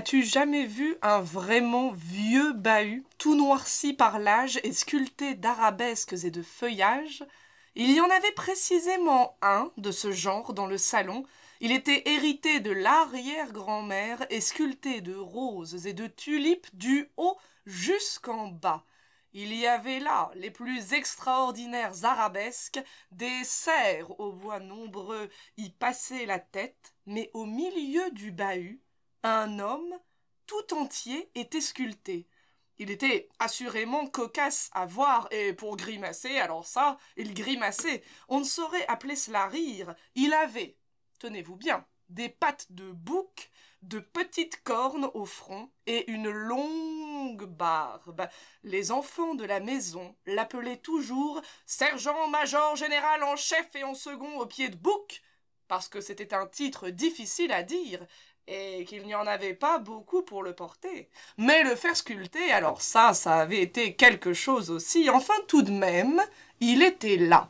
As-tu jamais vu un vraiment vieux bahut, tout noirci par l'âge et sculpté d'arabesques et de feuillages? Il y en avait précisément un de ce genre dans le salon. Il était hérité de l'arrière-grand-mère et sculpté de roses et de tulipes du haut jusqu'en bas. Il y avait là les plus extraordinaires arabesques, des cerfs aux bois nombreux y passaient la tête, mais au milieu du bahut, un homme tout entier était sculpté. Il était assurément cocasse à voir, et pour grimacer, alors ça, il grimaçait. On ne saurait appeler cela rire. Il avait, tenez-vous bien, des pattes de bouc, de petites cornes au front et une longue barbe. Les enfants de la maison l'appelaient toujours sergent-major général en chef et en second au pied de bouc, parce que c'était un titre difficile à dire, et qu'il n'y en avait pas beaucoup pour le porter. Mais le faire sculpter, alors ça avait été quelque chose aussi. Enfin, tout de même, il était là.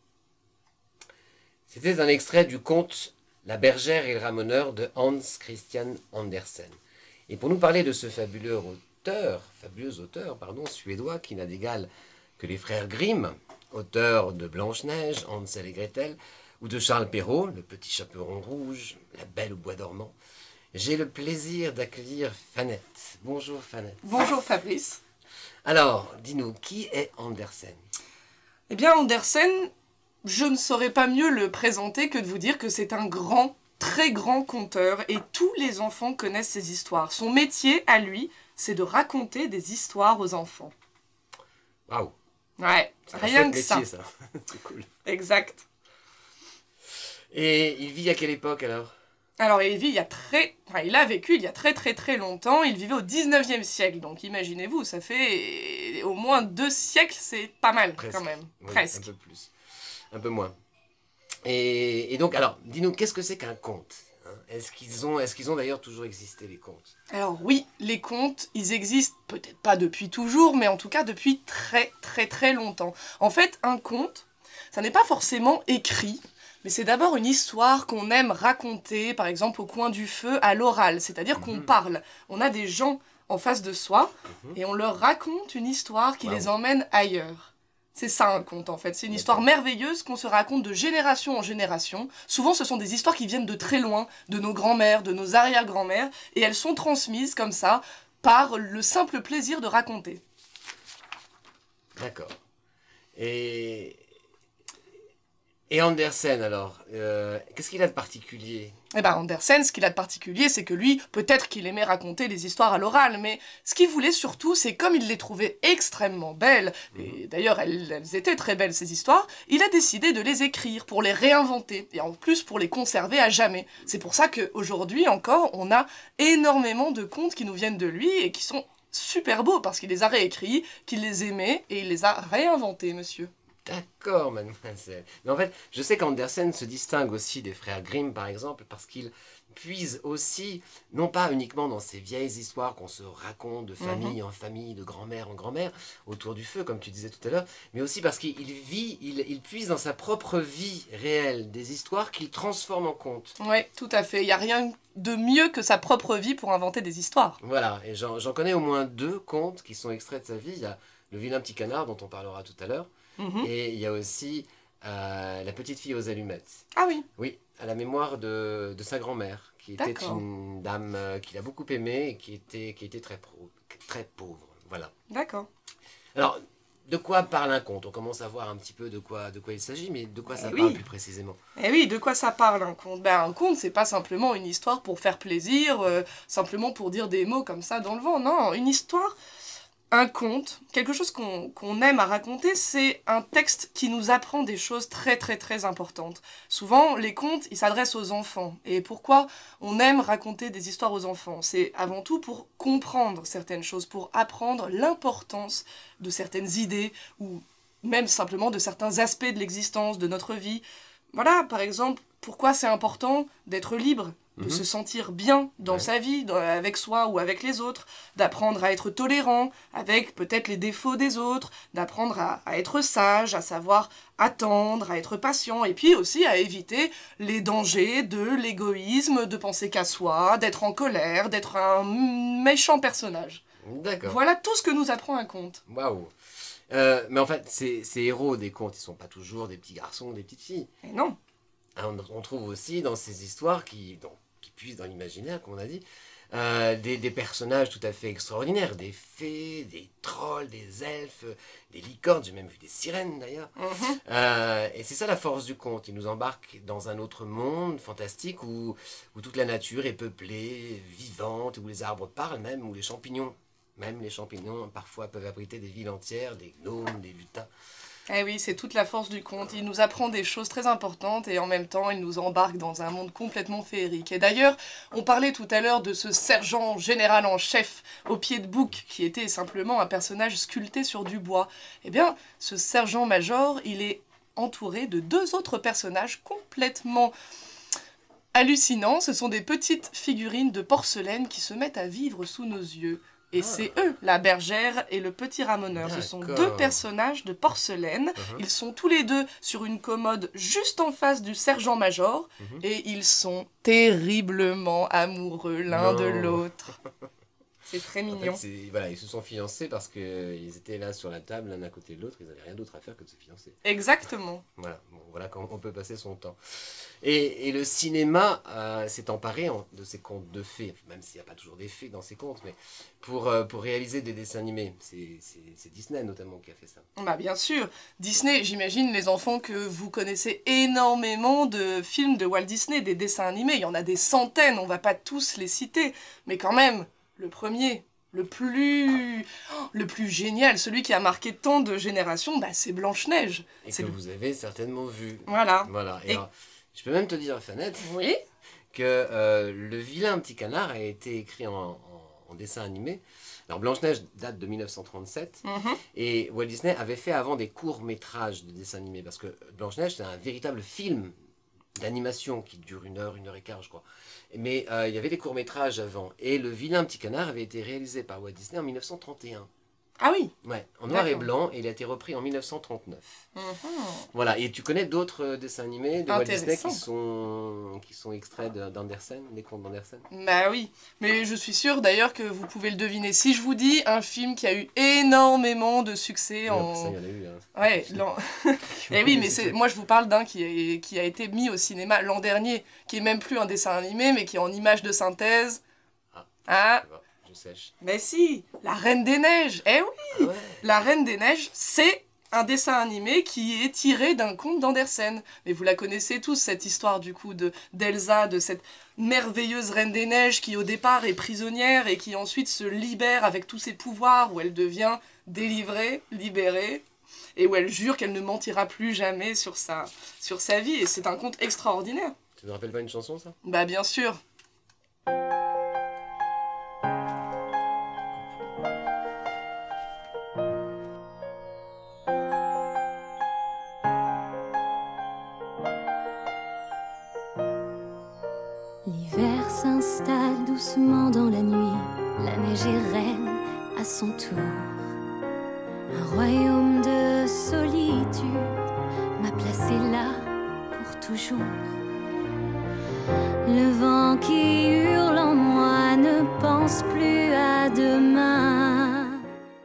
C'était un extrait du conte La bergère et le ramoneur de Hans Christian Andersen. Et pour nous parler de ce fabuleux auteur suédois qui n'a d'égal que les frères Grimm, auteurs de Blanche-Neige, Hansel et Gretel, ou de Charles Perrault, Le Petit Chaperon Rouge, La Belle au Bois dormant, j'ai le plaisir d'accueillir Fanette. Bonjour Fanette. Bonjour Fabrice. Alors, dis-nous, qui est Andersen? Eh bien, Andersen, je ne saurais pas mieux le présenter que de vous dire que c'est un grand, très grand conteur, et tous les enfants connaissent ses histoires. Son métier, à lui, c'est de raconter des histoires aux enfants. Waouh. Ouais, rien que ça. Métier, ça. C'est cool. Exact. Et il vit à quelle époque alors? Alors, il a vécu il y a très longtemps. Il vivait au 19e siècle. Donc, imaginez-vous, ça fait au moins 2 siècles, c'est pas mal, presque, quand même. Oui, Presque. Un peu plus, un peu moins. Et donc, alors, dis-nous, qu'est-ce que c'est qu'un conte, hein? Est-ce qu'ils ont d'ailleurs toujours existé, les contes? Alors oui, les contes, ils existent peut-être pas depuis toujours, mais en tout cas depuis très longtemps. En fait, un conte, ça n'est pas forcément écrit, mais c'est d'abord une histoire qu'on aime raconter, par exemple au coin du feu, à l'oral, c'est-à-dire qu'on parle. On a des gens en face de soi, et on leur raconte une histoire qui les emmène ailleurs. C'est ça un conte en fait, c'est une histoire merveilleuse qu'on se raconte de génération en génération. Souvent ce sont des histoires qui viennent de très loin, de nos grands-mères, de nos arrière-grands-mères, et elles sont transmises comme ça, par le simple plaisir de raconter. D'accord. Et Andersen, alors, qu'est-ce qu'il a de particulier? Eh ben Andersen, ce qu'il a de particulier, c'est que lui, peut-être qu'il aimait raconter les histoires à l'oral, mais ce qu'il voulait surtout, c'est comme il les trouvait extrêmement belles, et d'ailleurs elles étaient très belles ces histoires, il a décidé de les écrire pour les réinventer, et en plus pour les conserver à jamais. C'est pour ça qu'aujourd'hui encore, on a énormément de contes qui nous viennent de lui, et qui sont super beaux, parce qu'il les a réécrits, qu'il les aimait, et il les a réinventés, monsieur. D'accord, mademoiselle. Mais en fait, je sais qu'Andersen se distingue aussi des frères Grimm, par exemple, parce qu'il puise aussi, non pas uniquement dans ces vieilles histoires qu'on se raconte de famille en famille, de grand-mère en grand-mère, autour du feu, comme tu disais tout à l'heure, mais aussi parce qu'il puise dans sa propre vie réelle des histoires qu'il transforme en contes. Oui, tout à fait. Il n'y a rien de mieux que sa propre vie pour inventer des histoires. Voilà, et j'en connais au moins 2 contes qui sont extraits de sa vie. Il y a Le vilain petit canard, dont on parlera tout à l'heure, et il y a aussi La petite fille aux allumettes. Ah oui. Oui, à la mémoire de sa grand-mère, qui était une dame qu'il a beaucoup aimée et qui était très pauvre. Voilà. D'accord. Alors, de quoi parle un conte? On commence à voir un petit peu de quoi il s'agit, mais de quoi ça parle plus précisément? Eh oui, de quoi ça parle un conte? Ben, un conte, c'est pas simplement une histoire pour faire plaisir, simplement pour dire des mots comme ça dans le vent. Non, une histoire... Un conte, quelque chose qu'on aime à raconter, c'est un texte qui nous apprend des choses très importantes. Souvent, les contes, ils s'adressent aux enfants. Et pourquoi on aime raconter des histoires aux enfants? C'est avant tout pour comprendre certaines choses, pour apprendre l'importance de certaines idées, ou même simplement de certains aspects de l'existence, de notre vie. Voilà, par exemple, pourquoi c'est important d'être libre, de se sentir bien dans sa vie, avec soi ou avec les autres, d'apprendre à être tolérant avec peut-être les défauts des autres, d'apprendre à être sage, à savoir attendre, à être patient, et puis aussi à éviter les dangers de l'égoïsme, de penser qu'à soi, d'être en colère, d'être un méchant personnage. D'accord. Voilà tout ce que nous apprend un conte. Waouh. Mais en fait, ces héros des contes, ils sont pas toujours des petits garçons ou des petites filles. Et non. On trouve aussi dans ces histoires qui puisent dans l'imaginaire, comme on a dit, des personnages tout à fait extraordinaires, des fées, des trolls, des elfes, des licornes, j'ai même vu des sirènes d'ailleurs. Et c'est ça la force du conte, il nous embarque dans un autre monde fantastique où toute la nature est peuplée, vivante, où les arbres parlent même, où les champignons, parfois peuvent abriter des villes entières, des gnomes, des lutins. Eh oui, c'est toute la force du conte. Il nous apprend des choses très importantes et en même temps, il nous embarque dans un monde complètement féerique. Et d'ailleurs, on parlait tout à l'heure de ce sergent général en chef au pied de bouc, qui était simplement un personnage sculpté sur du bois. Eh bien, ce sergent-major, il est entouré de 2 autres personnages complètement hallucinants. Ce sont des petites figurines de porcelaine qui se mettent à vivre sous nos yeux. Et c'est eux, la bergère et le petit ramoneur. Ce sont 2 personnages de porcelaine. Ils sont tous les 2 sur une commode juste en face du sergent-major. Et ils sont terriblement amoureux l'un de l'autre. C'est très mignon. En fait, voilà, ils se sont fiancés parce qu'ils étaient là sur la table, l'un à côté de l'autre. Ils n'avaient rien d'autre à faire que de se fiancer. Exactement. Voilà, bon, voilà comment on peut passer son temps. Et le cinéma s'est emparé de ces contes de fées, même s'il n'y a pas toujours des fées dans ces contes, mais pour réaliser des dessins animés. C'est Disney notamment qui a fait ça. Bah bien sûr. Disney, j'imagine les enfants que vous connaissez énormément de films de Walt Disney, des dessins animés. Il y en a des centaines, on va pas tous les citer. Mais quand même, le premier, le plus génial, celui qui a marqué tant de générations, bah, c'est Blanche-Neige. Et que vous avez certainement vu. Voilà. Et alors, je peux même te dire, Fanette, que Le vilain petit canard a été écrit en dessin animé. Alors Blanche-Neige date de 1937 et Walt Disney avait fait avant des courts-métrages de dessin animé parce que Blanche-Neige c'est un véritable film d'animation qui dure 1 heure et quart, je crois. Mais il y avait des courts-métrages avant. Et Le vilain petit canard avait été réalisé par Walt Disney en 1931. Ah oui. Ouais, en noir et blanc, et il a été repris en 1939. Voilà, et tu connais d'autres dessins animés de Walt Disney qui sont extraits d'Andersen, des contes d'Andersen? Bah oui, mais je suis sûre d'ailleurs que vous pouvez le deviner. Si je vous dis un film qui a eu énormément de succès en... Ça, il y en a eu, hein. Ouais, et oui, mais moi je vous parle d'un qui a été mis au cinéma l'an dernier, qui est même plus un dessin animé, mais qui est en image de synthèse. Je sèche. Mais si, La Reine des Neiges. Eh oui, La Reine des Neiges, c'est un dessin animé qui est tiré d'un conte d'Andersen. Mais vous la connaissez tous, cette histoire du coup d'Elsa, de cette merveilleuse Reine des Neiges qui au départ est prisonnière et qui ensuite se libère avec tous ses pouvoirs, où elle devient délivrée, libérée, et où elle jure qu'elle ne mentira plus jamais sur sa vie. Et c'est un conte extraordinaire. Tu te rappelles pas une chanson, ça? Bah bien sûr. L'hiver s'installe doucement dans la nuit, la neige est reine à son tour. Un royaume de solitude m'a placé là pour toujours. Le vent qui hurle en moi ne pense plus à demain.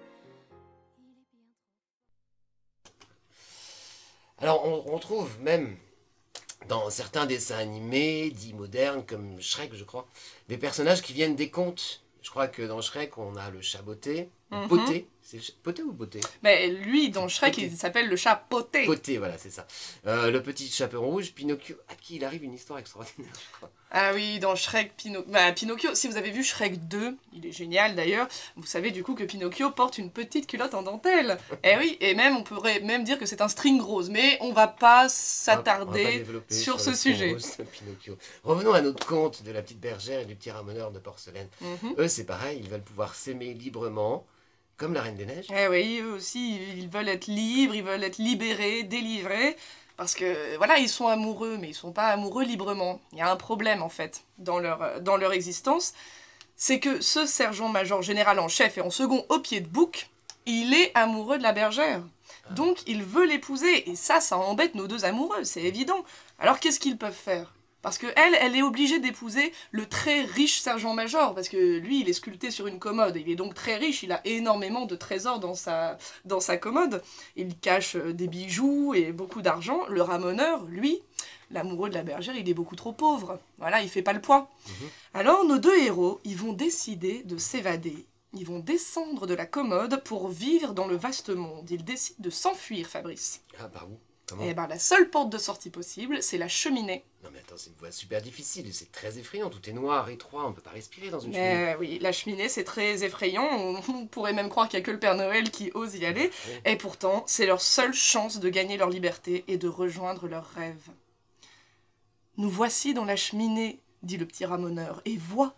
Alors on trouve même dans certains dessins animés dits modernes comme Shrek, je crois, des personnages qui viennent des contes. Je crois que dans Shrek, on a le chat Poté. Poté, c'est Poté ou Poté? Mais lui, dans Shrek, il s'appelle le chat Poté. Poté, voilà, c'est ça. Le petit chaperon rouge, Pinocchio, à qui il arrive une histoire extraordinaire, je crois. Ah oui, dans Shrek, Pinocchio, si vous avez vu Shrek 2, il est génial d'ailleurs, vous savez du coup que Pinocchio porte une petite culotte en dentelle. Eh oui, et même on pourrait même dire que c'est un string rose, mais on va pas s'attarder sur ce sujet. Pinocchio. Revenons à notre conte de la petite bergère et du petit ramoneur de porcelaine. Eux, c'est pareil, ils veulent pouvoir s'aimer librement, comme la Reine des Neiges. Eh oui, eux aussi, ils veulent être libres, ils veulent être libérés, délivrés. Parce que, voilà, ils sont amoureux, mais ils sont pas amoureux librement. Il y a un problème, en fait, dans leur existence. C'est que ce sergent-major général en chef et en second au pied de bouc, il est amoureux de la bergère. Donc, il veut l'épouser. Et ça embête nos deux amoureux, c'est évident. Alors, qu'est-ce qu'ils peuvent faire? Parce que elle est obligée d'épouser le très riche sergent-major, parce que lui, il est sculpté sur une commode, il est donc très riche, il a énormément de trésors dans sa commode. Il cache des bijoux et beaucoup d'argent. Le ramoneur, lui, l'amoureux de la bergère, il est beaucoup trop pauvre. Voilà, il fait pas le poids. Alors, nos deux héros, ils vont décider de s'évader. Ils vont descendre de la commode pour vivre dans le vaste monde. Ils décident de s'enfuir, Fabrice. Ah, par où? Comment? Et ben, la seule porte de sortie possible, c'est la cheminée. Non mais attends, c'est une voie super difficile, c'est très effrayant, tout est noir, étroit, on peut pas respirer dans une cheminée. Mais oui, la cheminée, c'est très effrayant. On pourrait même croire qu'il n'y a que le Père Noël qui ose y aller. Oui. Et pourtant, c'est leur seule chance de gagner leur liberté et de rejoindre leurs rêves. Nous voici dans la cheminée, dit le petit ramoneur, et vois,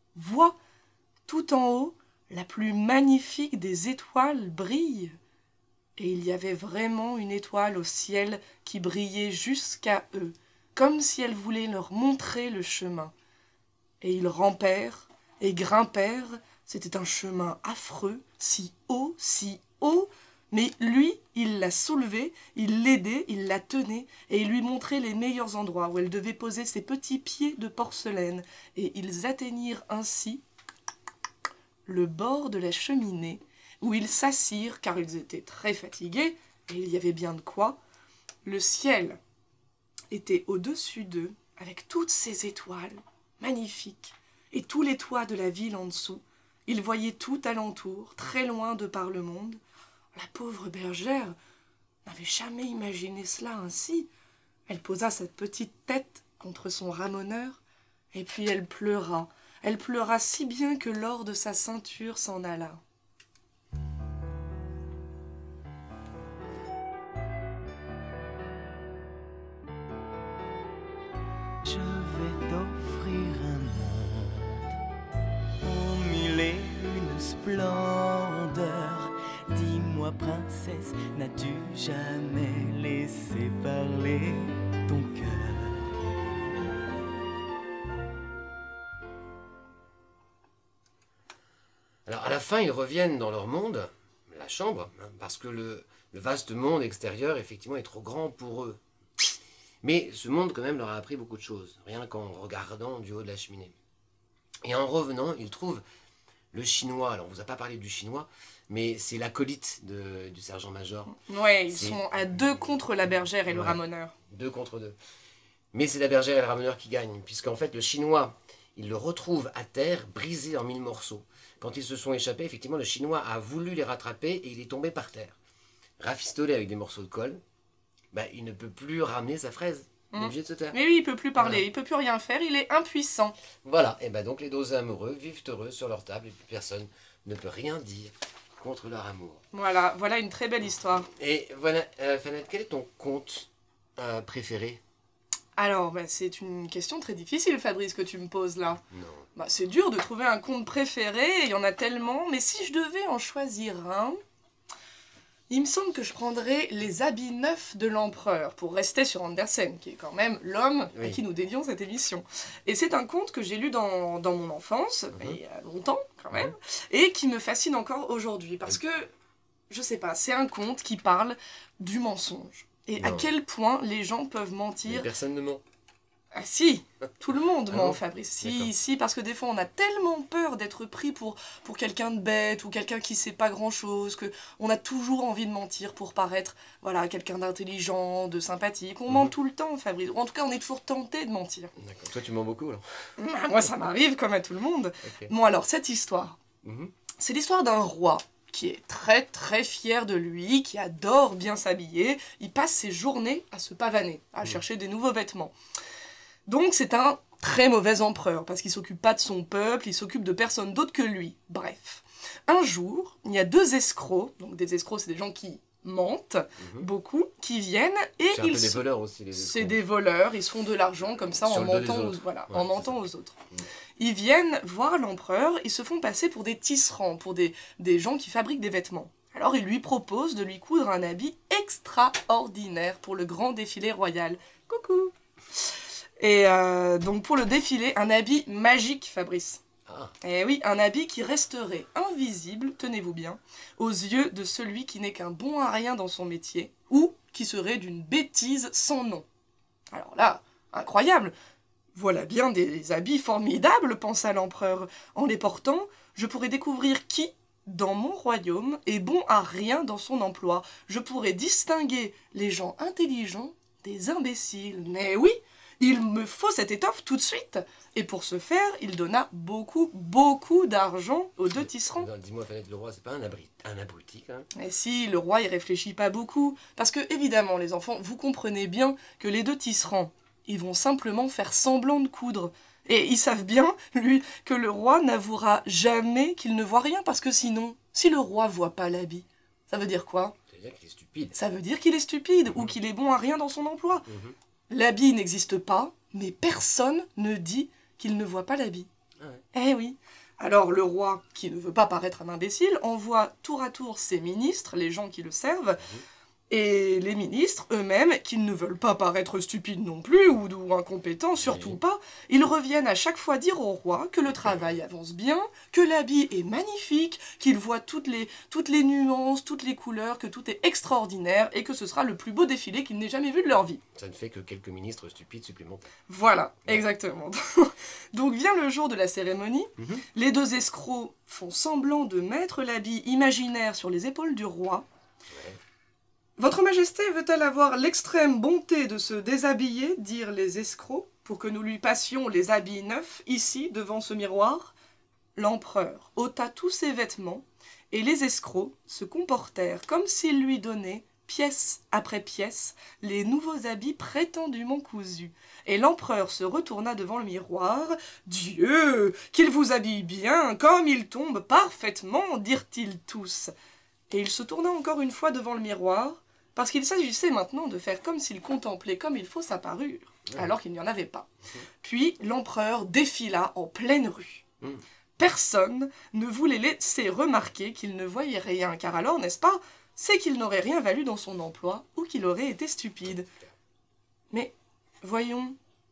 tout en haut, la plus magnifique des étoiles brille. Et il y avait vraiment une étoile au ciel qui brillait jusqu'à eux, comme si elle voulait leur montrer le chemin. Et ils rampèrent et grimpèrent, c'était un chemin affreux, si haut, mais lui, il la soulevait, il l'aidait, il la tenait, et il lui montrait les meilleurs endroits où elle devait poser ses petits pieds de porcelaine, et ils atteignirent ainsi le bord de la cheminée, où ils s'assirent, car ils étaient très fatigués, et il y avait bien de quoi. Le ciel était au-dessus d'eux, avec toutes ces étoiles magnifiques, et tous les toits de la ville en dessous. Ils voyaient tout alentour, très loin de par le monde. La pauvre bergère n'avait jamais imaginé cela ainsi. Elle posa sa petite tête contre son ramoneur, et puis elle pleura. Elle pleura si bien que l'or de sa ceinture s'en alla. Je vais t'offrir un monde aux mille et une splendeurs. Dis-moi, princesse, n'as-tu jamais laissé parler ton cœur? Alors à la fin, ils reviennent dans leur monde, la chambre, hein, parce que le vaste monde extérieur, effectivement, est trop grand pour eux. Mais ce monde, quand même, leur a appris beaucoup de choses, rien qu'en regardant du haut de la cheminée. Et en revenant, ils trouvent le chinois. Alors, on ne vous a pas parlé du chinois, mais c'est l'acolyte du sergent-major. Ouais, ils sont à deux contre la bergère et le ramoneur. 2 contre 2. Mais c'est la bergère et le ramoneur qui gagnent, puisqu'en fait, le chinois, il le retrouve à terre, brisé en 1000 morceaux. Quand ils se sont échappés, effectivement, le chinois a voulu les rattraper et il est tombé par terre. Rafistolé avec des morceaux de colle, il ne peut plus ramener sa fraise. Il est obligé de se taire. Mais oui, il peut plus parler, Voilà. il peut plus rien faire, il est impuissant. Voilà, et donc les deux amoureux vivent heureux sur leur table et puis personne ne peut rien dire contre leur amour. Voilà une très belle histoire. Et voilà, Fanette, quel est ton conte préféré? Alors, c'est une question très difficile, Fabrice, que tu me poses là. Non. C'est dur de trouver un conte préféré, il y en a tellement, mais si je devais en choisir un, il me semble que je prendrais Les habits neufs de l'empereur, pour rester sur Andersen, qui est quand même l'homme à qui nous dédions cette émission. Et c'est un conte que j'ai lu dans mon enfance, il y a longtemps quand même, et qui me fascine encore aujourd'hui, parce que, je sais pas, c'est un conte qui parle du mensonge. Et à quel point les gens peuvent mentir. Mais personne ne ment. Ah si, tout le monde ment, bon Fabrice. D'accord. Si, parce que des fois on a tellement peur d'être pris pour quelqu'un de bête ou quelqu'un qui sait pas grand-chose, que on a toujours envie de mentir pour paraître, quelqu'un d'intelligent, de sympathique. On ment tout le temps, Fabrice. Ou en tout cas, on est toujours tenté de mentir. D'accord. Toi, tu mens beaucoup, alors. Moi, ça m'arrive comme à tout le monde. Ok. Bon, alors, cette histoire, c'est l'histoire d'un roi qui est très très fier de lui, qui adore bien s'habiller. Il passe ses journées à se pavaner, à chercher des nouveaux vêtements. Donc c'est un très mauvais empereur, parce qu'il s'occupe pas de son peuple, il s'occupe de personne d'autre que lui. Bref. Un jour, il y a 2 escrocs, donc des escrocs c'est des gens qui mentent, beaucoup, qui viennent et C'est un peu des voleurs aussi, les c'est escrocs. des voleurs, ils se font de l'argent comme ça Sur en le dos des mentant, autres. Ouais, en c'est mentant ça. aux autres. Ils viennent voir l'empereur, ils se font passer pour des tisserands, pour des gens qui fabriquent des vêtements. Alors il lui propose de lui coudre un habit extraordinaire pour le grand défilé royal. Coucou! Et donc pour le défilé, un habit magique, Fabrice. Ah, Et oui, un habit qui resterait invisible, tenez-vous bien, aux yeux de celui qui n'est qu'un bon à rien dans son métier, ou qui serait d'une bêtise sans nom. Alors là, incroyable! Voilà bien des habits formidables, pensa l'empereur. En les portant, je pourrais découvrir qui, dans mon royaume, est bon à rien dans son emploi. Je pourrais distinguer les gens intelligents des imbéciles. Mais oui, il me faut cette étoffe tout de suite. Et pour ce faire, il donna beaucoup d'argent aux deux tisserands. non, dis-moi, Fanette, le roi, c'est pas un abruti, quand même. Et si, le roi y réfléchit pas beaucoup. Parce que, évidemment, les enfants, vous comprenez bien que les deux tisserands, ils vont simplement faire semblant de coudre. Et ils savent bien, lui, que le roi n'avouera jamais qu'il ne voit rien, parce que sinon, si le roi voit pas l'habit, ça veut dire quoi? Ça veut dire qu'il est stupide. Ça veut dire qu'il est stupide, ou qu'il est bon à rien dans son emploi. L'habit n'existe pas, mais personne ne dit qu'il ne voit pas l'habit. Ah ouais. Eh oui. Alors le roi, qui ne veut pas paraître un imbécile, envoie tour à tour ses ministres, les gens qui le servent, et les ministres eux-mêmes, qui ne veulent pas paraître stupides non plus, ou incompétents, surtout Oui. pas, ils reviennent à chaque fois dire au roi que le travail avance bien, que l'habit est magnifique, qu'ils voient toutes les nuances, toutes les couleurs, que tout est extraordinaire, et que ce sera le plus beau défilé qu'ils n'aient jamais vu de leur vie. Ça ne fait que quelques ministres stupides supplémentaires. Voilà, exactement. Donc vient le jour de la cérémonie, les deux escrocs font semblant de mettre l'habit imaginaire sur les épaules du roi. Ouais. Votre Majesté veut-elle avoir l'extrême bonté de se déshabiller, dirent les escrocs, pour que nous lui passions les habits neufs, ici, devant ce miroir? L'empereur ôta tous ses vêtements, et les escrocs se comportèrent comme s'ils lui donnaient, pièce après pièce, les nouveaux habits prétendument cousus. Et l'empereur se retourna devant le miroir. « Dieu, qu'il vous habille bien, comme il tombe parfaitement !» dirent-ils tous. Et il se tourna encore une fois devant le miroir, parce qu'il s'agissait maintenant de faire comme s'il contemplait comme il faut sa parure, alors qu'il n'y en avait pas. Puis l'empereur défila en pleine rue. Personne ne voulait laisser remarquer qu'il ne voyait rien, car alors, n'est-ce pas, c'est qu'il n'aurait rien valu dans son emploi, ou qu'il aurait été stupide. Mais, voyons,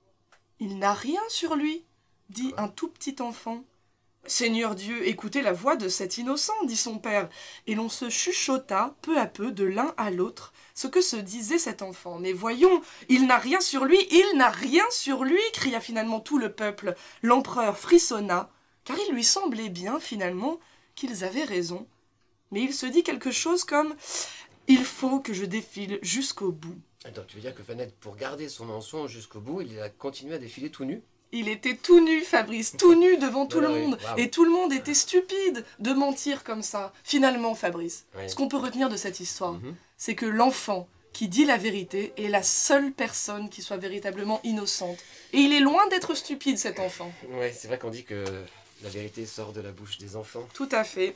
il n'a rien sur lui, dit un tout petit enfant. « Seigneur Dieu, écoutez la voix de cet innocent, dit son père. » Et l'on se chuchota peu à peu de l'un à l'autre ce que se disait cet enfant. « Mais voyons, il n'a rien sur lui, il n'a rien sur lui !» cria finalement tout le peuple. L'empereur frissonna, car il lui semblait bien, finalement, qu'ils avaient raison. Mais il se dit quelque chose comme « Il faut que je défile jusqu'au bout. » Attends, tu veux dire que Fanette, pour garder son mensonge jusqu'au bout, il a continué à défiler tout nu? Il était tout nu, Fabrice, tout nu devant tout le Oui, monde. waouh. Et tout le monde était stupide de mentir comme ça. Finalement, Fabrice, Oui. ce qu'on peut retenir de cette histoire, c'est que l'enfant qui dit la vérité est la seule personne qui soit véritablement innocente. Et il est loin d'être stupide, cet enfant. Ouais, c'est vrai qu'on dit que la vérité sort de la bouche des enfants. Tout à fait.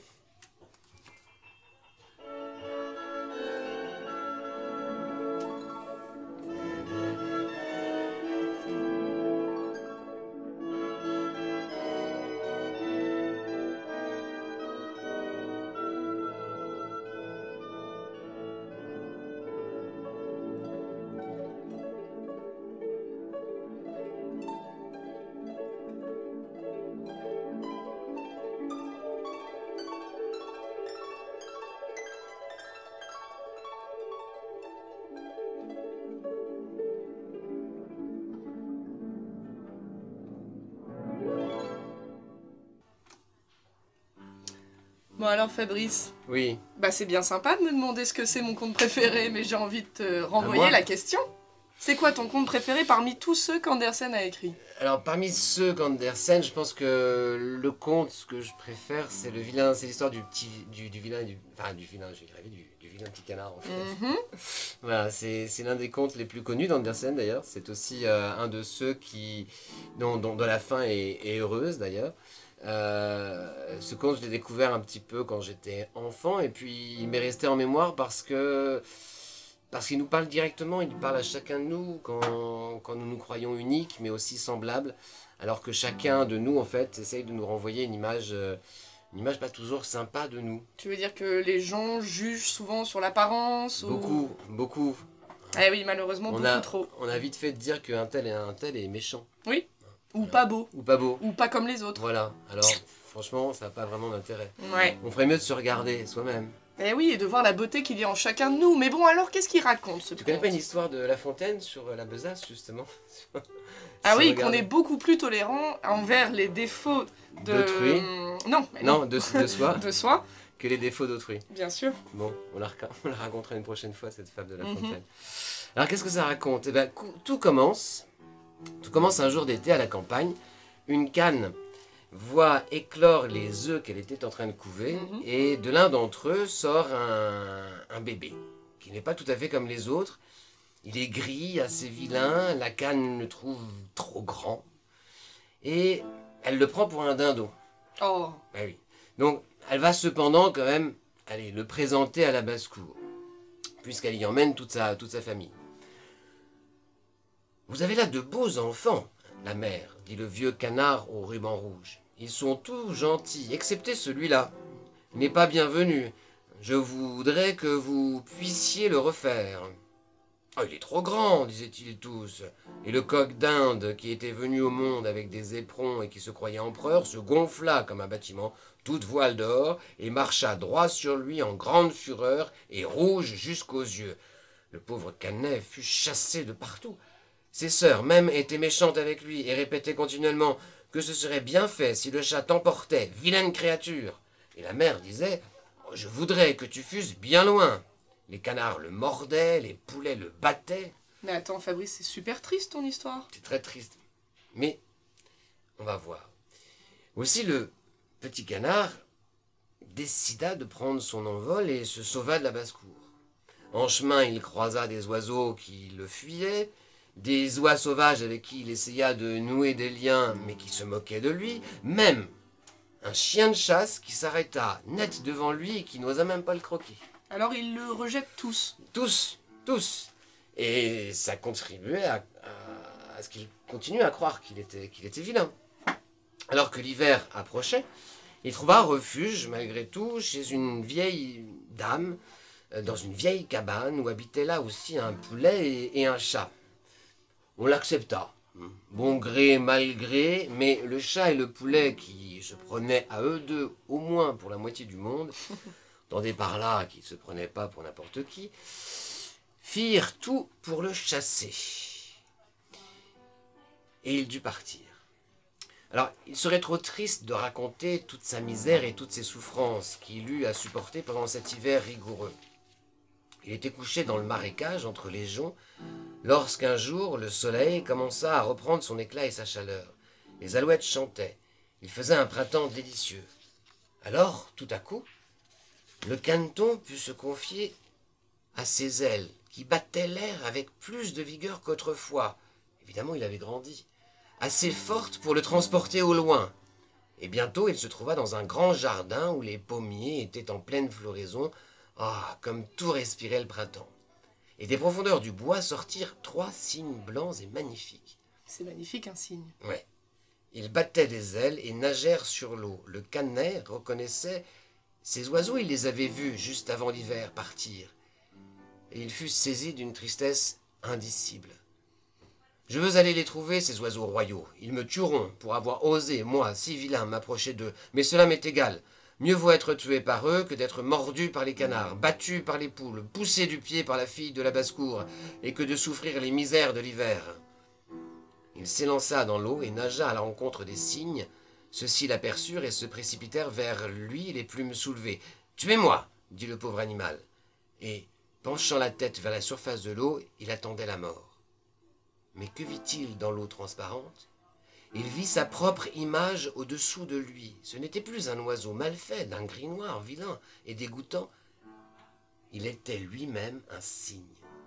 Bon alors Fabrice, Oui. bah c'est bien sympa de me demander ce que c'est mon conte préféré, mais j'ai envie de te renvoyer moi la question. C'est quoi ton conte préféré parmi tous ceux qu'Andersen a écrits? Alors parmi ceux qu'Andersen, je pense que le conte que je préfère, c'est le vilain, c'est l'histoire du vilain, du vilain, j'ai rêvé du vilain petit canard en fait. Voilà, c'est l'un des contes les plus connus d'Andersen d'ailleurs. C'est aussi un de ceux dont la fin est heureuse d'ailleurs. Ce conte, je l'ai découvert un petit peu quand j'étais enfant et puis il m'est resté en mémoire parce qu'il nous parle directement, il parle à chacun de nous quand nous nous croyons uniques mais aussi semblables, alors que chacun de nous en fait essaye de nous renvoyer une image une image pas toujours sympa de nous. Tu veux dire que les gens jugent souvent sur l'apparence ou... Beaucoup, beaucoup. Eh oui, malheureusement, beaucoup trop. On a vite fait de dire qu'un tel est méchant. Oui, ou pas beau. Ou pas beau. Ou pas comme les autres. Voilà, alors franchement, ça n'a pas vraiment d'intérêt. Ouais. On ferait mieux de se regarder soi-même. Eh oui, et de voir la beauté qu'il y a en chacun de nous. Mais bon, alors, qu'est-ce qu'il raconte, ce Tu connais conte? pas une histoire de La Fontaine sur la besace, justement? Ah Se oui, regarder. qu'on est beaucoup plus tolérant envers les défauts de... D'autrui. Non, mais Non, de soi, de soi, que les défauts d'autrui. bien sûr. Bon, on la racontera une prochaine fois, cette fable de La Mhm. Fontaine. Alors, qu'est-ce que ça raconte? Eh ben, tout commence un jour d'été à la campagne. Une canne voit éclore les œufs qu'elle était en train de couver, Mhm. et de l'un d'entre eux sort un bébé, qui n'est pas tout à fait comme les autres. Il est gris, assez vilain, la canne le trouve trop grand, et elle le prend pour un dindon. Oh, Ah oui. Donc, elle va cependant quand même, allez, le présenter à la basse-cour, puisqu'elle y emmène toute sa famille. « Vous avez là de beaux enfants, la mère, dit le vieux canard au ruban rouge. Ils sont tous gentils, excepté celui-là. Il n'est pas bienvenu. Je voudrais que vous puissiez le refaire. Oh, il est trop grand, disaient-ils tous. Et le coq d'Inde, qui était venu au monde avec des éperons et qui se croyait empereur, se gonfla comme un bâtiment, toute voile dehors, et marcha droit sur lui en grande fureur et rouge jusqu'aux yeux. Le pauvre canet fut chassé de partout. Ses sœurs même étaient méchantes avec lui et répétaient continuellement que ce serait bien fait si le chat t'emportait, vilaine créature. Et la mère disait « Je voudrais que tu fusses bien loin ». Les canards le mordaient, les poulets le battaient. mais attends, Fabrice, c'est super triste, ton histoire. C'est très triste. Mais on va voir. Aussi, le petit canard décida de prendre son envol et se sauva de la basse-cour. En chemin, il croisa des oiseaux qui le fuyaient, des oies sauvages avec qui il essaya de nouer des liens, mais qui se moquaient de lui, même un chien de chasse qui s'arrêta net devant lui et qui n'osa même pas le croquer. Alors, ils le rejettent tous. Tous. Et ça contribuait à ce qu'il continue à croire qu'il était vilain. Alors que l'hiver approchait, il trouva refuge, malgré tout, chez une vieille dame, dans une vieille cabane où habitaient là aussi un poulet et un chat. On l'accepta, bon gré, mal gré, mais le chat et le poulet, qui se prenaient à eux deux au moins pour la moitié du monde, entendez par là qu'ils ne se prenaient pas pour n'importe qui, firent tout pour le chasser. Et il dut partir. Alors, il serait trop triste de raconter toute sa misère et toutes ses souffrances qu'il eut à supporter pendant cet hiver rigoureux. Il était couché dans le marécage entre les joncs, lorsqu'un jour le soleil commença à reprendre son éclat et sa chaleur. Les alouettes chantaient. Il faisait un printemps délicieux. Alors, tout à coup, le caneton put se confier à ses ailes, qui battaient l'air avec plus de vigueur qu'autrefois. Évidemment, il avait grandi. Assez forte pour le transporter au loin. Et bientôt, il se trouva dans un grand jardin où les pommiers étaient en pleine floraison, comme tout respirait le printemps. Et des profondeurs du bois sortirent 3 cygnes blancs et magnifiques. C'est magnifique, un signe. Ouais. Ils battaient des ailes et nagèrent sur l'eau. Le canet reconnaissait ces oiseaux, il les avait vus juste avant l'hiver partir. Et il fut saisi d'une tristesse indicible. Je veux aller les trouver, ces oiseaux royaux. Ils me tueront pour avoir osé, moi, si vilain, m'approcher d'eux. Mais cela m'est égal. Mieux vaut être tué par eux que d'être mordu par les canards, battu par les poules, poussé du pied par la fille de la basse-cour, et que de souffrir les misères de l'hiver. Il s'élança dans l'eau et nagea à la rencontre des cygnes. Ceux-ci l'aperçurent et se précipitèrent vers lui, les plumes soulevées. « Tuez-moi » dit le pauvre animal. Et, penchant la tête vers la surface de l'eau, il attendait la mort. Mais que vit-il dans l'eau transparente? Il vit sa propre image au-dessous de lui. Ce n'était plus un oiseau mal fait, d'un gris noir, vilain et dégoûtant. Il était lui-même un cygne.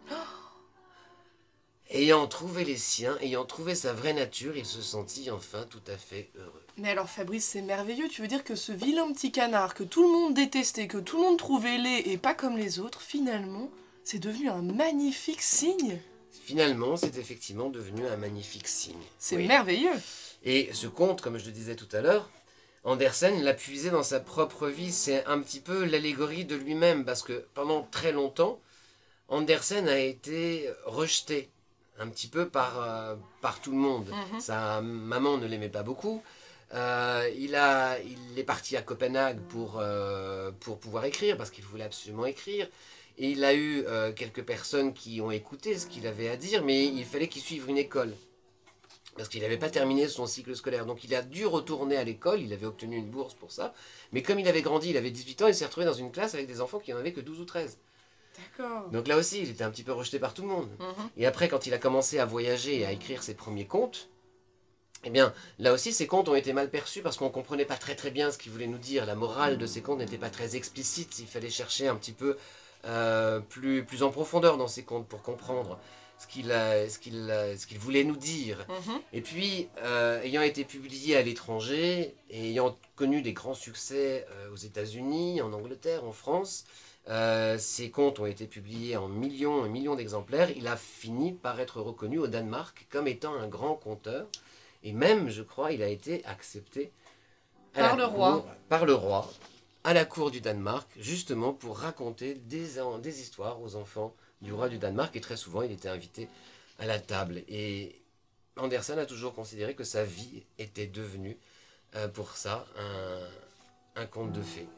Ayant trouvé les siens, ayant trouvé sa vraie nature, il se sentit enfin tout à fait heureux. Mais alors Fabrice, c'est merveilleux, tu veux dire que ce vilain petit canard que tout le monde détestait, que tout le monde trouvait laid et pas comme les autres, finalement, c'est devenu un magnifique cygne. Finalement, c'est effectivement devenu un magnifique cygne. C'est Oui. merveilleux. Et ce conte, comme je le disais tout à l'heure, Andersen l'a puisé dans sa propre vie. C'est un petit peu l'allégorie de lui-même, parce que pendant très longtemps, Andersen a été rejeté un petit peu par tout le monde. Sa maman ne l'aimait pas beaucoup. Il est parti à Copenhague pour pouvoir écrire, parce qu'il voulait absolument écrire. Et il a eu quelques personnes qui ont écouté ce qu'il avait à dire, mais il fallait qu'il suive une école. Parce qu'il n'avait pas terminé son cycle scolaire. Donc il a dû retourner à l'école, il avait obtenu une bourse pour ça. Mais comme il avait grandi, il avait 18 ans, il s'est retrouvé dans une classe avec des enfants qui n'en avaient que 12 ou 13. D'accord. Donc là aussi, il était un petit peu rejeté par tout le monde. Et après, quand il a commencé à voyager et à écrire ses premiers contes, eh bien, là aussi, ces contes ont été mal perçus parce qu'on ne comprenait pas très très bien ce qu'il voulait nous dire. La morale de ces contes n'était pas très explicite. Il fallait chercher un petit peu plus en profondeur dans ces contes pour comprendre ce qu'il voulait nous dire. Et puis, ayant été publié à l'étranger et ayant connu des grands succès aux États-Unis, en Angleterre, en France, ces contes ont été publiés en millions et millions d'exemplaires. Il a fini par être reconnu au Danemark comme étant un grand conteur. Et même, je crois, il a été accepté Par le roi, à la cour du Danemark, justement pour raconter des histoires aux enfants du roi du Danemark. Et très souvent, il était invité à la table. Et Andersen a toujours considéré que sa vie était devenue, pour ça, un conte de fées.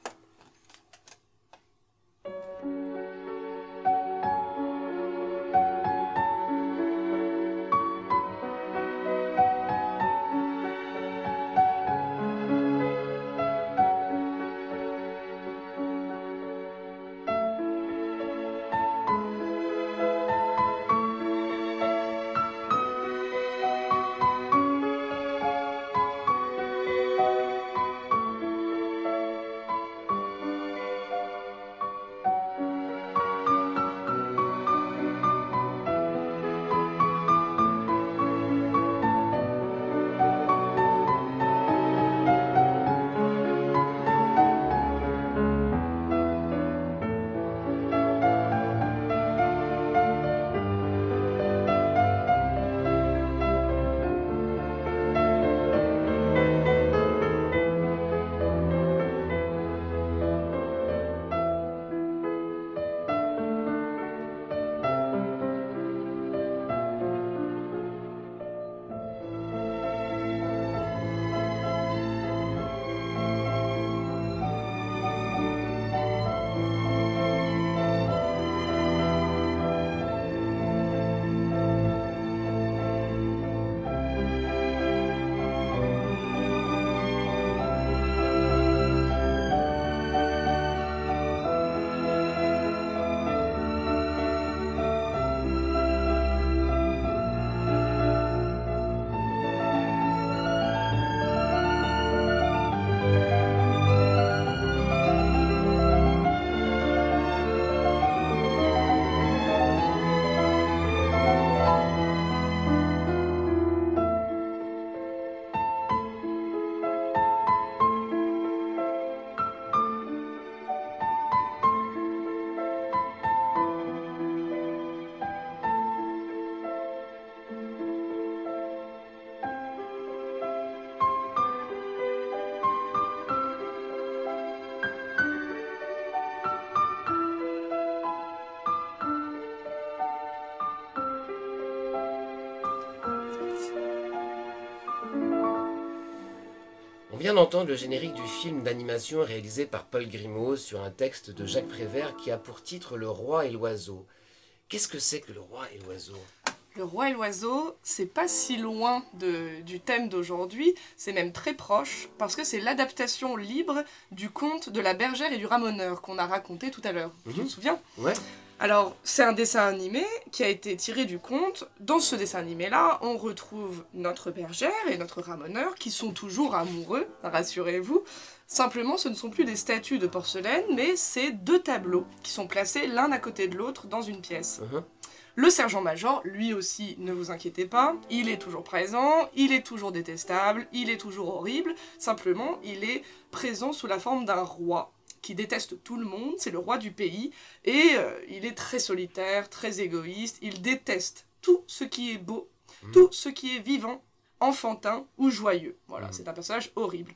On vient d'entendre le générique du film d'animation réalisé par Paul Grimaud sur un texte de Jacques Prévert qui a pour titre Le Roi et l'Oiseau. Qu'est-ce que c'est que Le Roi et l'Oiseau ? Le Roi et l'Oiseau, c'est pas si loin du thème d'aujourd'hui, c'est même très proche, parce que c'est l'adaptation libre du conte de la bergère et du ramoneur qu'on a raconté tout à l'heure. Tu te souviens ? Ouais. Alors, c'est un dessin animé qui a été tiré du conte. Dans ce dessin animé-là, on retrouve notre bergère et notre ramoneur qui sont toujours amoureux, rassurez-vous. Simplement, ce ne sont plus des statues de porcelaine, mais c'est deux tableaux qui sont placés l'un à côté de l'autre dans une pièce. Le sergent-major, lui aussi, ne vous inquiétez pas, il est toujours présent, il est toujours détestable, il est toujours horrible, simplement, il est présent sous la forme d'un roi qui déteste tout le monde, c'est le roi du pays, et il est très solitaire, très égoïste, il déteste tout ce qui est beau, tout ce qui est vivant, enfantin ou joyeux. Voilà, c'est un personnage horrible.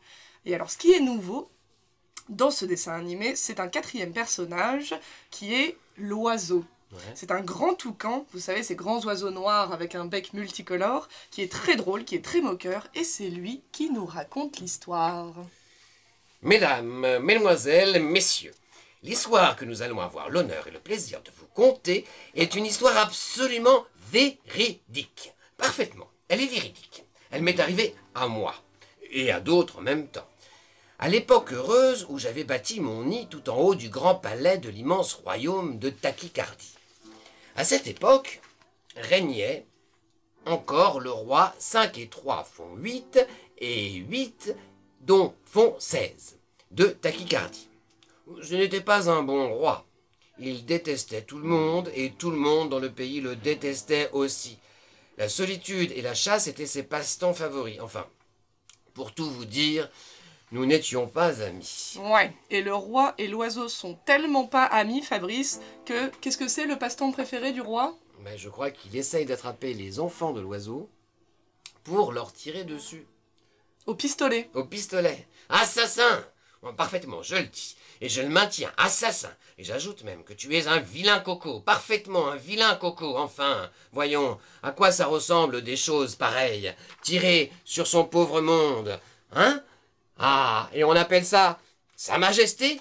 Et alors, ce qui est nouveau dans ce dessin animé, c'est un quatrième personnage qui est l'oiseau. Ouais. C'est un grand toucan, vous savez, ces grands oiseaux noirs avec un bec multicolore, qui est très drôle, qui est très moqueur, et c'est lui qui nous raconte l'histoire. Mesdames, mesdemoiselles, messieurs, l'histoire que nous allons avoir l'honneur et le plaisir de vous conter est une histoire absolument véridique. Parfaitement, elle est véridique. Elle m'est arrivée à moi, et à d'autres en même temps. À l'époque heureuse où j'avais bâti mon nid tout en haut du grand palais de l'immense royaume de Tachycardie. À cette époque, régnait encore le roi 5 et 3 font 8, et 8 dont font 16, de Tachycardie. Je n'étais pas un bon roi. Il détestait tout le monde, et tout le monde dans le pays le détestait aussi. La solitude et la chasse étaient ses passe-temps favoris. Enfin, pour tout vous dire, nous n'étions pas amis. Ouais, et le roi et l'oiseau sont tellement pas amis, Fabrice, que... Qu'est-ce que c'est le passe-temps préféré du roi? Mais je crois qu'il essaye d'attraper les enfants de l'oiseau pour leur tirer dessus. Au pistolet. Au pistolet. Assassin! Oh, parfaitement, je le dis. Et je le maintiens, assassin. Et j'ajoute même que tu es un vilain coco. Parfaitement, un vilain coco. Enfin, voyons, à quoi ça ressemble des choses pareilles? Tirer sur son pauvre monde. Hein? Ah, et on appelle ça Sa Majesté?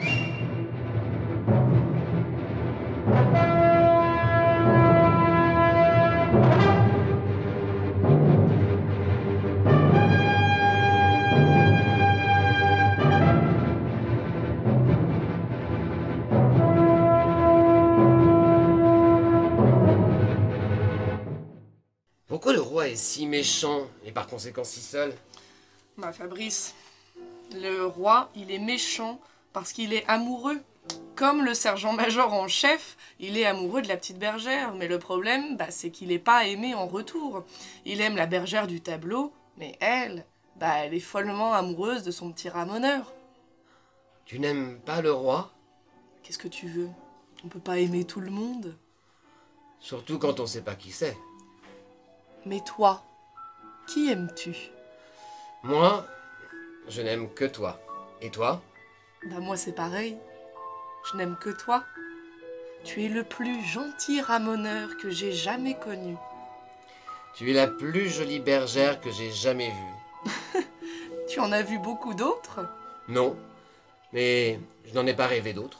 Pourquoi le roi est si méchant et par conséquent si seul? Bah Fabrice, le roi, il est méchant parce qu'il est amoureux. Comme le sergent-major en chef, il est amoureux de la petite bergère. Mais le problème, c'est qu'il n'est pas aimé en retour. Il aime la bergère du tableau, mais elle, elle est follement amoureuse de son petit ramoneur. Tu n'aimes pas le roi? Qu'est-ce que tu veux? On peut pas aimer tout le monde. Surtout quand on sait pas qui c'est. Mais toi, qui aimes-tu? Moi, je n'aime que toi. Et toi? Moi c'est pareil. Je n'aime que toi. Tu es le plus gentil ramoneur que j'ai jamais connu. Tu es la plus jolie bergère que j'ai jamais vue. Tu en as vu beaucoup d'autres? Non, mais je n'en ai pas rêvé d'autres.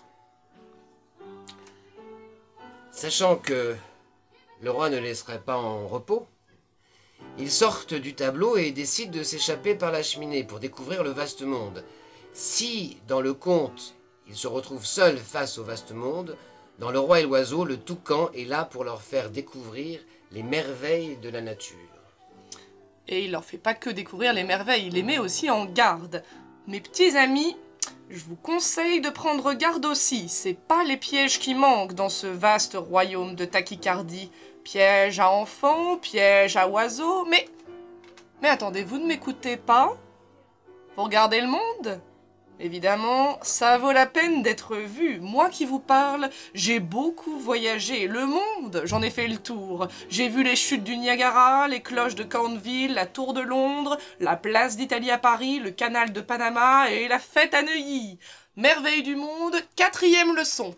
Sachant que le roi ne laisserait pas en repos, ils sortent du tableau et décident de s'échapper par la cheminée pour découvrir le vaste monde. Si, dans le conte, ils se retrouvent seuls face au vaste monde, dans Le Roi et l'Oiseau, le toucan est là pour leur faire découvrir les merveilles de la nature. Et il leur fait pas que découvrir les merveilles, il les met aussi en garde. Mes petits amis, je vous conseille de prendre garde aussi. C'est pas les pièges qui manquent dans ce vaste royaume de Tachycardie. Pièges à enfants, pièges à oiseaux, mais attendez, vous ne m'écoutez pas? Vous regardez le monde? Évidemment, ça vaut la peine d'être vu. Moi qui vous parle, j'ai beaucoup voyagé. Le monde, j'en ai fait le tour. J'ai vu les chutes du Niagara, les cloches de Cornwall, la tour de Londres, la place d'Italie à Paris, le canal de Panama et la fête à Neuilly. Merveille du monde, 4e leçon.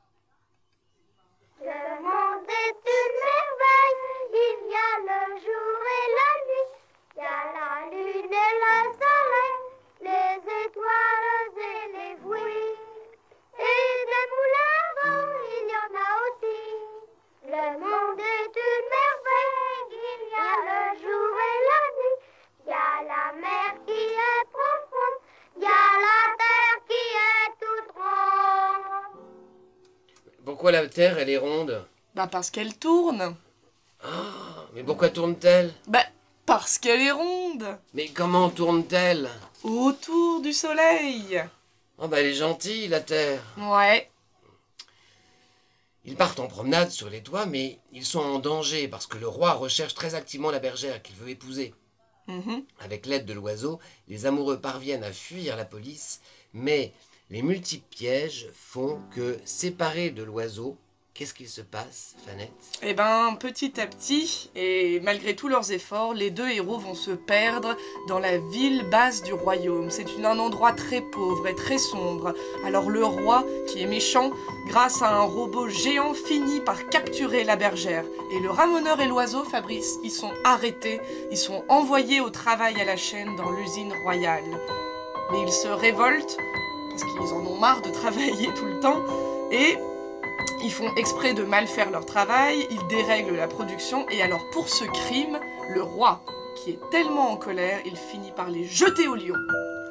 Le monde est une merveille, il y a le jour et la nuit, il y a la lune et le soleil, les étoiles et les fruits, et des moulins à vent, il y en a aussi. Le monde est une merveille, il y a le jour et la nuit, il y a la mer qui est profonde, il y a la terre qui est toute ronde. Pourquoi la terre, elle est ronde? Parce qu'elle tourne. Ah, mais pourquoi tourne-t-elle? Parce qu'elle est ronde. Mais comment tourne-t-elle? Autour du soleil. Oh elle est gentille, la terre. Ouais. Ils partent en promenade sur les toits, mais ils sont en danger parce que le roi recherche très activement la bergère qu'il veut épouser. Avec l'aide de l'oiseau, les amoureux parviennent à fuir la police, mais les multiples pièges font que, séparés de l'oiseau, Qu'est-ce qu'il se passe, Fanette? Eh ben, petit à petit, et malgré tous leurs efforts, les deux héros vont se perdre dans la ville basse du royaume. C'est un endroit très pauvre et très sombre. Alors le roi, qui est méchant, grâce à un robot géant, finit par capturer la bergère. Et le ramoneur et l'oiseau, Fabrice, ils sont arrêtés, ils sont envoyés au travail à la chaîne dans l'usine royale. Mais ils se révoltent, parce qu'ils en ont marre de travailler tout le temps, et ils font exprès de mal faire leur travail, ils dérèglent la production, et alors pour ce crime, le roi, qui est tellement en colère, il finit par les jeter au lion.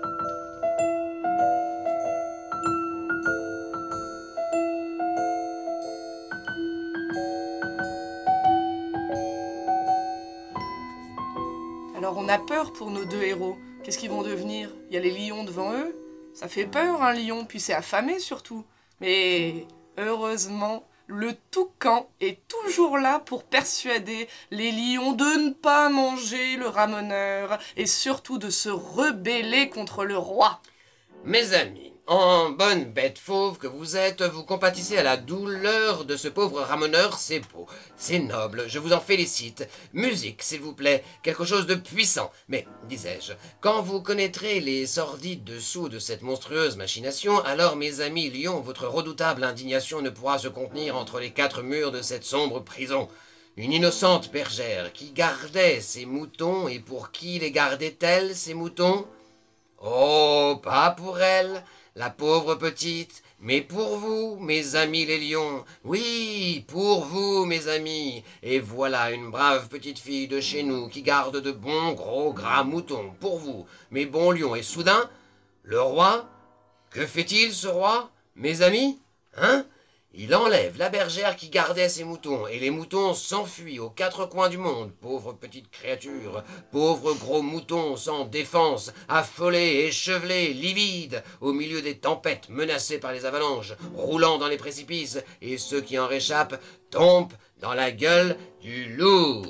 Alors on a peur pour nos deux héros. Qu'est-ce qu'ils vont devenir? Il y a les lions devant eux. Ça fait peur un lion, puis c'est affamé surtout. Mais heureusement, le toucan est toujours là pour persuader les lions de ne pas manger le ramoneur et surtout de se rebeller contre le roi. Mes amis, en bonne bête fauve que vous êtes, vous compatissez à la douleur de ce pauvre ramoneur, c'est beau, c'est noble, je vous en félicite. Musique, s'il vous plaît, quelque chose de puissant. Mais, disais-je, quand vous connaîtrez les sordides dessous de cette monstrueuse machination, alors, mes amis lions, votre redoutable indignation ne pourra se contenir entre les quatre murs de cette sombre prison. Une innocente bergère qui gardait ses moutons, et pour qui les gardait-elle, ces moutons? Oh, pas pour elle, la pauvre petite, mais pour vous, mes amis les lions. Oui, pour vous, mes amis. Et voilà une brave petite fille de chez nous qui garde de bons gros gras moutons pour vous, mes bons lions. Et soudain, le roi, que fait-il ce roi, mes amis? Hein? Il enlève la bergère qui gardait ses moutons, et les moutons s'enfuient aux quatre coins du monde. Pauvre petite créature, pauvre gros mouton sans défense, affolé, échevelé, livide, au milieu des tempêtes, menacé par les avalanches, roulant dans les précipices, et ceux qui en réchappent tombent dans la gueule du loup.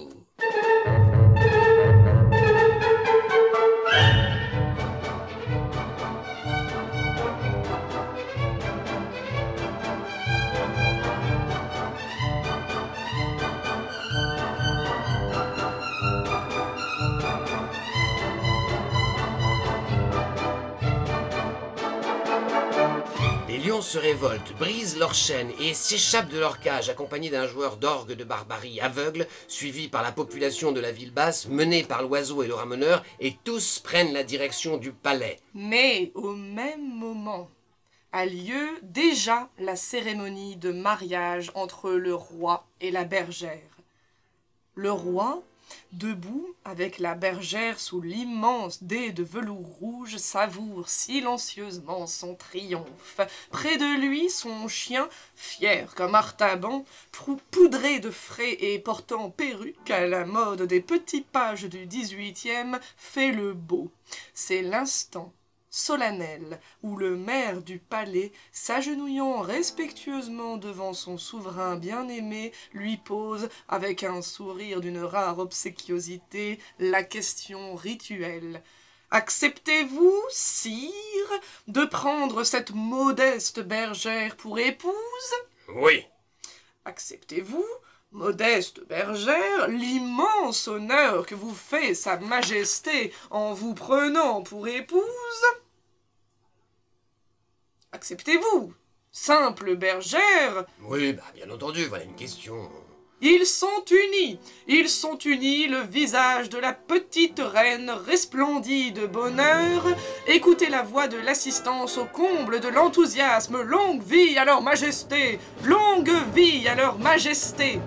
Les lions se révoltent, brisent leurs chaînes et s'échappent de leur cage, accompagnés d'un joueur d'orgue de barbarie aveugle, suivi par la population de la ville basse, menée par l'oiseau et le ramoneur, et tous prennent la direction du palais. Mais au même moment a lieu déjà la cérémonie de mariage entre le roi et la bergère. Le roi, debout, avec la bergère sous l'immense dais de velours rouge, savoure silencieusement son triomphe. Près de lui, son chien, fier comme Artaban, poudré de frais et portant perruque à la mode des petits pages du XVIIIe, fait le beau. C'est l'instant solennel où le maire du palais, s'agenouillant respectueusement devant son souverain bien-aimé, lui pose, avec un sourire d'une rare obséquiosité, la question rituelle. « Acceptez-vous, sire, de prendre cette modeste bergère pour épouse ?» ?»« Oui. » »« Acceptez-vous, modeste bergère, l'immense honneur que vous fait sa majesté en vous prenant pour épouse ?» ?»« Acceptez-vous, simple bergère ?» »« Oui, bien entendu, voilà une question. » Ils sont unis, le visage de la petite reine resplendit de bonheur. Écoutez la voix de l'assistance au comble de l'enthousiasme. Longue vie à leur majesté, longue vie à leur majesté.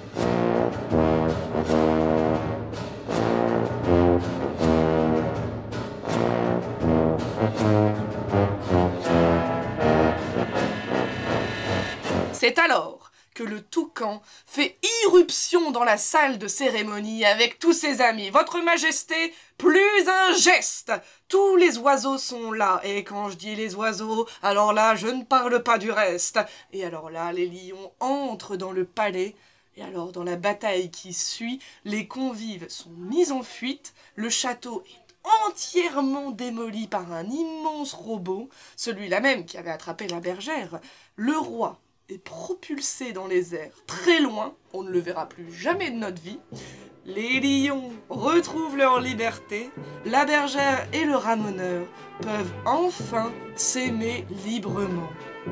C'est alors que le toucan fait irruption dans la salle de cérémonie avec tous ses amis. Votre majesté, plus un geste. Tous les oiseaux sont là. Et quand je dis les oiseaux, alors là, je ne parle pas du reste. Et alors là, les lions entrent dans le palais. Et alors, dans la bataille qui suit, les convives sont mis en fuite. Le château est entièrement démoli par un immense robot, celui-là même qui avait attrapé la bergère. Le roi est propulsé dans les airs, très loin, on ne le verra plus jamais de notre vie. Les lions retrouvent leur liberté, la bergère et le ramoneur peuvent enfin s'aimer librement.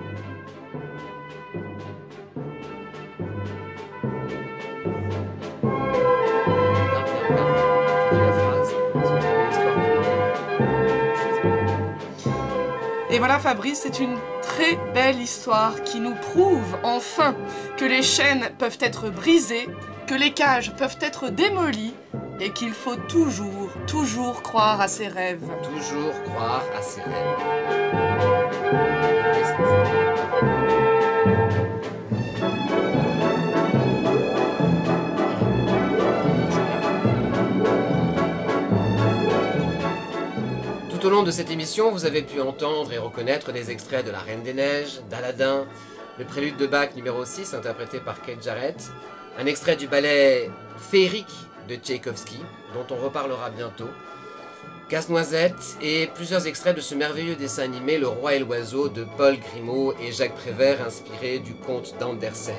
Et voilà Fabrice, c'est une très belle histoire qui nous prouve enfin que les chaînes peuvent être brisées, que les cages peuvent être démolies et qu'il faut toujours croire à ses rêves. Toujours croire à ses rêves. Tout au long de cette émission, vous avez pu entendre et reconnaître des extraits de La Reine des Neiges, d'Aladin, le prélude de Bach numéro 6 interprété par Kate Jarrett, un extrait du ballet Féerique de Tchaïkovski, dont on reparlera bientôt, Casse-Noisette et plusieurs extraits de ce merveilleux dessin animé Le Roi et l'Oiseau de Paul Grimaud et Jacques Prévert, inspiré du conte d'Andersen.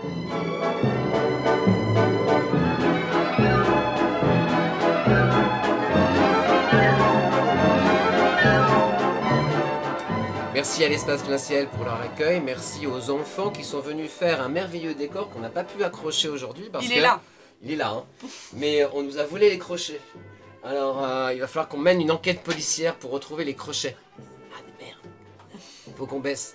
Merci à l'Espace Plein Ciel pour leur accueil, merci aux enfants qui sont venus faire un merveilleux décor qu'on n'a pas pu accrocher aujourd'hui. Il est là. Il est là, hein. Mais on nous a volé les crochets. Alors il va falloir qu'on mène une enquête policière pour retrouver les crochets. Ah merde, faut qu'on baisse.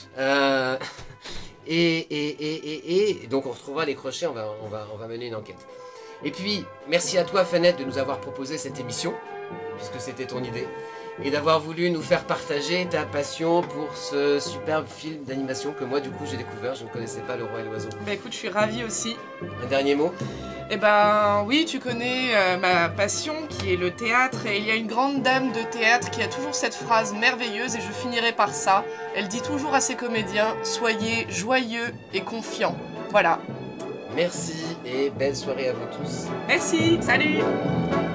Et donc on retrouvera les crochets, on va mener une enquête. Et puis, merci à toi Fanette de nous avoir proposé cette émission, puisque c'était ton idée. Et d'avoir voulu nous faire partager ta passion pour ce superbe film d'animation que moi du coup j'ai découvert, je ne connaissais pas Le Roi et l'Oiseau. Bah écoute, je suis ravie aussi. Un dernier mot? Eh ben oui, tu connais ma passion qui est le théâtre et il y a une grande dame de théâtre qui a toujours cette phrase merveilleuse et je finirai par ça. Elle dit toujours à ses comédiens, soyez joyeux et confiants. Voilà. Merci et belle soirée à vous tous. Merci, salut!